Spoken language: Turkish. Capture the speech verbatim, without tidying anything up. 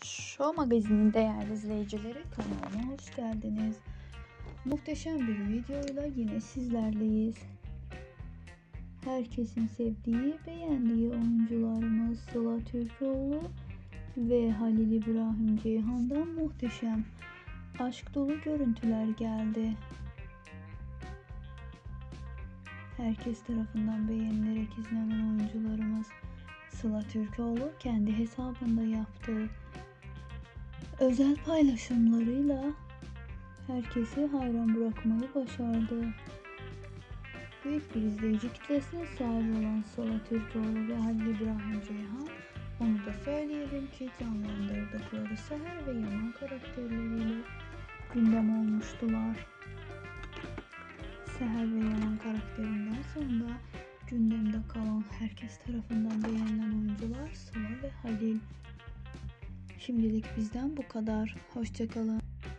Show Magazin'in değerli izleyicileri, kanalıma hoş geldiniz. Muhteşem bir videoyla yine sizlerleyiz. Herkesin sevdiği, beğendiği oyuncularımız Sıla Türkoğlu ve Halil İbrahim Ceyhan'dan muhteşem aşk dolu görüntüler geldi. Herkes tarafından beğenilerek izlenen oyuncularımız Sıla Türkoğlu kendi hesabında yaptığı özel paylaşımlarıyla herkesi hayran bırakmayı başardı. Büyük bir izleyici kitlesine sahip olan Sıla Türkoğlu ve Halil İbrahim Ceyhan, onu da söyleyelim ki canlandırdıkları Seher ve Yaman karakterleriyle gündem olmuştular. Seher ve Yaman karakterinden sonra gündemde kalan, herkes tarafından beğenilen oyuncular Sıla ve Halil. Şimdilik bizden bu kadar. Hoşça kalın.